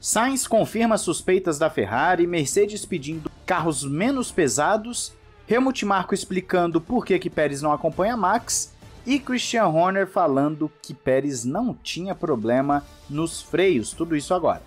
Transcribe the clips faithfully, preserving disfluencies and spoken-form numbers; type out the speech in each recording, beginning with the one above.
Sainz confirma suspeitas da Ferrari, Mercedes pedindo carros menos pesados, Helmut Marko explicando por que que Pérez não acompanha Max e Christian Horner falando que Pérez não tinha problema nos freios, tudo isso agora.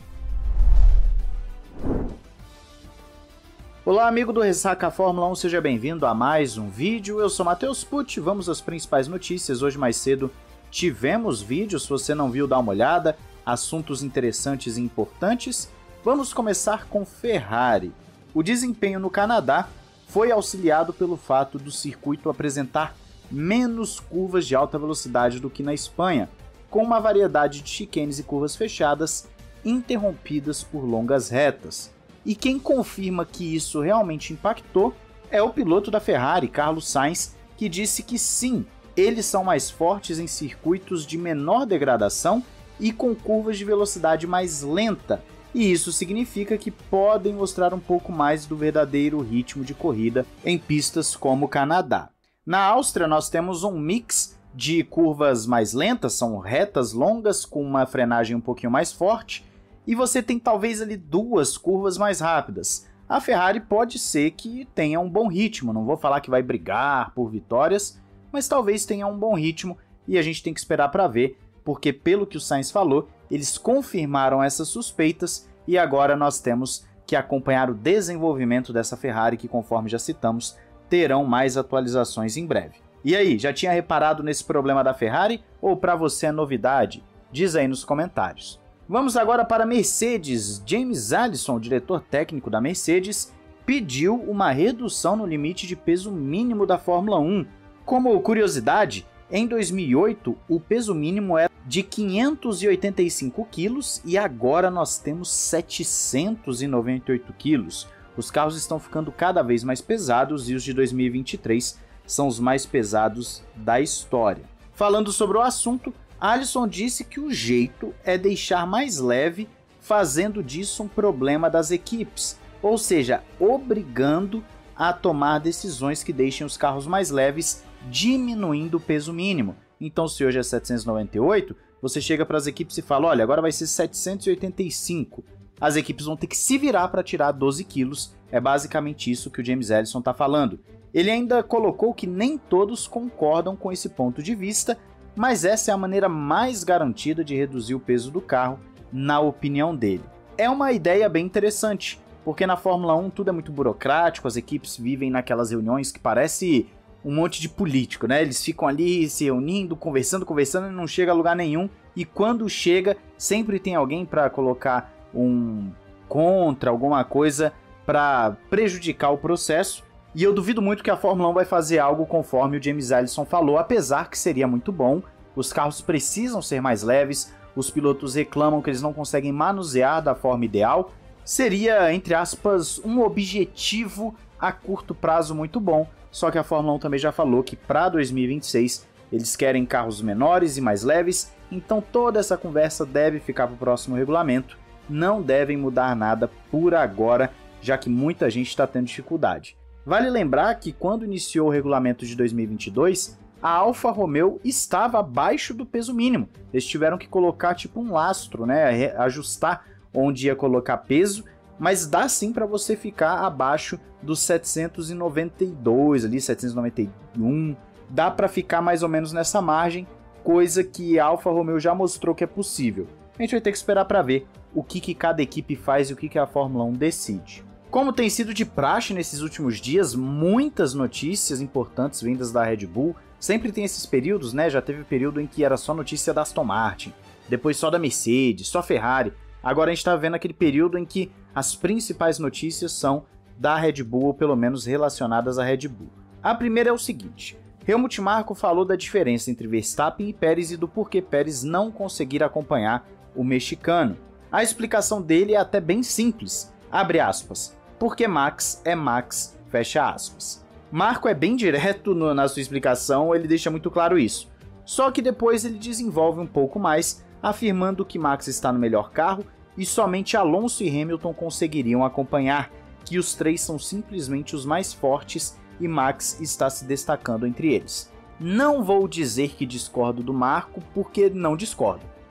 Olá amigo do Ressaca Fórmula um, seja bem-vindo a mais um vídeo, eu sou Matheus Pucci, vamos às principais notícias. Hoje mais cedo tivemos vídeo, se você não viu dá uma olhada, assuntos interessantes e importantes. Vamos começar com Ferrari. O desempenho no Canadá foi auxiliado pelo fato do circuito apresentar menos curvas de alta velocidade do que na Espanha, com uma variedade de chicanes e curvas fechadas interrompidas por longas retas. E quem confirma que isso realmente impactou é o piloto da Ferrari, Carlos Sainz, que disse que sim, eles são mais fortes em circuitos de menor degradação e com curvas de velocidade mais lenta, e isso significa que podem mostrar um pouco mais do verdadeiro ritmo de corrida em pistas como o Canadá. Na Áustria nós temos um mix de curvas mais lentas, são retas longas com uma frenagem um pouquinho mais forte, e você tem talvez ali duas curvas mais rápidas. A Ferrari pode ser que tenha um bom ritmo, não vou falar que vai brigar por vitórias, mas talvez tenha um bom ritmo e a gente tem que esperar para ver, porque pelo que o Sainz falou, eles confirmaram essas suspeitas e agora nós temos que acompanhar o desenvolvimento dessa Ferrari que, conforme já citamos, terão mais atualizações em breve. E aí, já tinha reparado nesse problema da Ferrari ou para você é novidade? Diz aí nos comentários. Vamos agora para a Mercedes. James Allison, o diretor técnico da Mercedes, pediu uma redução no limite de peso mínimo da Fórmula um. Como curiosidade, em dois mil e oito, o peso mínimo era de quinhentos e oitenta e cinco quilos e agora nós temos setecentos e noventa e oito quilos. Os carros estão ficando cada vez mais pesados e os de dois mil e vinte e três são os mais pesados da história. Falando sobre o assunto, Allison disse que o jeito é deixar mais leve, fazendo disso um problema das equipes, ou seja, obrigando a tomar decisões que deixem os carros mais leves, diminuindo o peso mínimo. Então, se hoje é setecentos e noventa e oito, você chega para as equipes e fala, olha, agora vai ser setecentos e oitenta e cinco. As equipes vão ter que se virar para tirar doze quilos, é basicamente isso que o James Allison está falando. Ele ainda colocou que nem todos concordam com esse ponto de vista, mas essa é a maneira mais garantida de reduzir o peso do carro, na opinião dele. É uma ideia bem interessante, porque na Fórmula um tudo é muito burocrático, as equipes vivem naquelas reuniões que parece um monte de político, né? Eles ficam ali se reunindo, conversando, conversando e não chega a lugar nenhum. E quando chega, sempre tem alguém para colocar um contra, alguma coisa para prejudicar o processo. E eu duvido muito que a Fórmula um vai fazer algo conforme o James Allison falou, apesar que seria muito bom. Os carros precisam ser mais leves, os pilotos reclamam que eles não conseguem manusear da forma ideal. Seria, entre aspas, um objetivo a curto prazo muito bom. Só que a Fórmula um também já falou que para dois mil e vinte e seis eles querem carros menores e mais leves, então toda essa conversa deve ficar para o próximo regulamento, não devem mudar nada por agora, já que muita gente está tendo dificuldade. Vale lembrar que quando iniciou o regulamento de dois mil e vinte e dois, a Alfa Romeo estava abaixo do peso mínimo, eles tiveram que colocar tipo um lastro, né, ajustar onde ia colocar peso, mas dá sim para você ficar abaixo dos setecentos e noventa e dois, ali, setecentos e noventa e um, dá para ficar mais ou menos nessa margem, coisa que a Alfa Romeo já mostrou que é possível. A gente vai ter que esperar para ver o que, que cada equipe faz e o que, que a Fórmula um decide. Como tem sido de praxe nesses últimos dias, muitas notícias importantes vindas da Red Bull, sempre tem esses períodos, né? Já teve período em que era só notícia da Aston Martin, depois só da Mercedes, só Ferrari. Agora a gente está vendo aquele período em que as principais notícias são da Red Bull, ou pelo menos relacionadas à Red Bull. A primeira é o seguinte, Helmut Marko falou da diferença entre Verstappen e Pérez e do porquê Pérez não conseguir acompanhar o mexicano. A explicação dele é até bem simples, abre aspas, porque Max é Max, fecha aspas. Marko é bem direto no, na sua explicação, ele deixa muito claro isso. Só que depois ele desenvolve um pouco mais, afirmando que Max está no melhor carro e somente Alonso e Hamilton conseguiriam acompanhar, que os três são simplesmente os mais fortes e Max está se destacando entre eles. Não vou dizer que discordo do Marko, porque não discordo.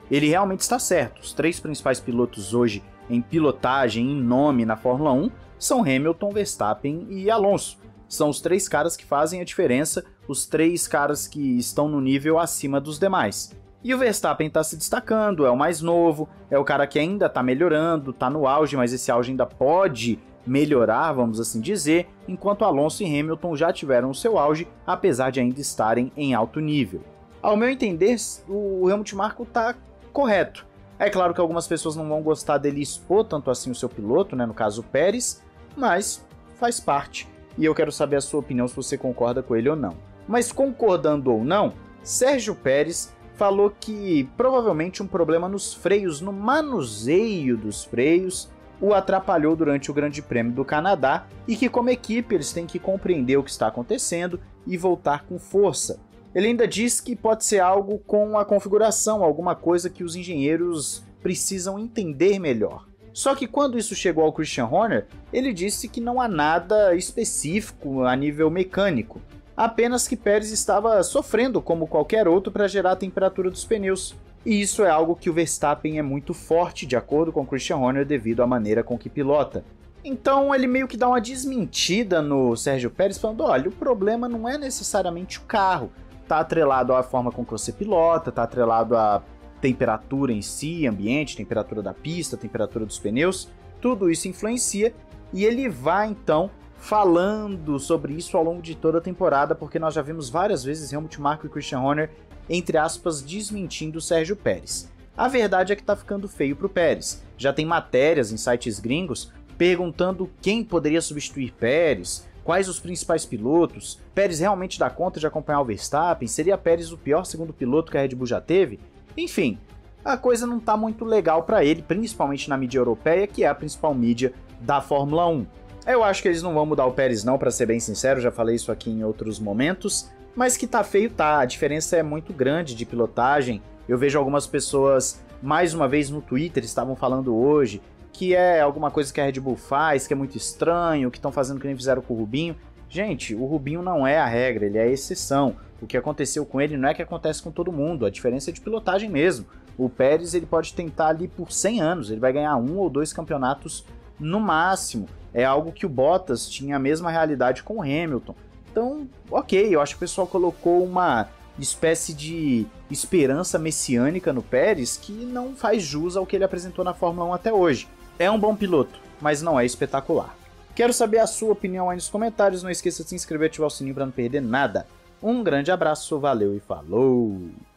ele realmente está certo. Os três principais pilotos hoje em pilotagem, em nome na Fórmula um, são Hamilton, Verstappen e Alonso. São os três caras que fazem a diferença, os três caras que estão no nível acima dos demais. E o Verstappen está se destacando, é o mais novo, é o cara que ainda está melhorando, está no auge, mas esse auge ainda pode melhorar, vamos assim dizer, enquanto Alonso e Hamilton já tiveram o seu auge, apesar de ainda estarem em alto nível. Ao meu entender, o Helmut Marko está correto. É claro que algumas pessoas não vão gostar dele expor tanto assim o seu piloto, né, no caso o Pérez, mas faz parte. E eu quero saber a sua opinião, se você concorda com ele ou não. Mas concordando ou não, Sérgio Pérez falou que provavelmente um problema nos freios, no manuseio dos freios, o atrapalhou durante o Grande Prêmio do Canadá e que como equipe eles têm que compreender o que está acontecendo e voltar com força. Ele ainda diz que pode ser algo com a configuração, alguma coisa que os engenheiros precisam entender melhor. Só que quando isso chegou ao Christian Horner, ele disse que não há nada específico a nível mecânico, apenas que Pérez estava sofrendo como qualquer outro para gerar a temperatura dos pneus. E isso é algo que o Verstappen é muito forte, de acordo com Christian Horner, devido à maneira com que pilota. Então ele meio que dá uma desmentida no Sérgio Pérez, falando, olha, o problema não é necessariamente o carro, está atrelado à forma com que você pilota, está atrelado à temperatura em si, ambiente, temperatura da pista, temperatura dos pneus, tudo isso influencia, e ele vai então falando sobre isso ao longo de toda a temporada, porque nós já vimos várias vezes Helmut Marko e Christian Horner, entre aspas, desmentindo o Sérgio Pérez. A verdade é que tá ficando feio pro Pérez. Já tem matérias em sites gringos perguntando quem poderia substituir Pérez, quais os principais pilotos, Pérez realmente dá conta de acompanhar o Verstappen, seria Pérez o pior segundo piloto que a Red Bull já teve? Enfim, a coisa não tá muito legal para ele, principalmente na mídia europeia, que é a principal mídia da Fórmula um. Eu acho que eles não vão mudar o Pérez não, para ser bem sincero, já falei isso aqui em outros momentos, mas que tá feio tá, a diferença é muito grande de pilotagem. Eu vejo algumas pessoas, mais uma vez no Twitter, estavam falando hoje, que é alguma coisa que a Red Bull faz, que é muito estranho, que estão fazendo que nem fizeram com o Rubinho. Gente, o Rubinho não é a regra, ele é a exceção. O que aconteceu com ele não é que acontece com todo mundo, a diferença é de pilotagem mesmo. O Pérez ele pode tentar ali por cem anos, ele vai ganhar um ou dois campeonatos no máximo. É algo que o Bottas tinha a mesma realidade com o Hamilton. Então, ok, eu acho que o pessoal colocou uma espécie de esperança messiânica no Pérez que não faz jus ao que ele apresentou na Fórmula um até hoje. É um bom piloto, mas não é espetacular. Quero saber a sua opinião aí nos comentários, não esqueça de se inscrever e ativar o sininho para não perder nada. Um grande abraço, valeu e falou!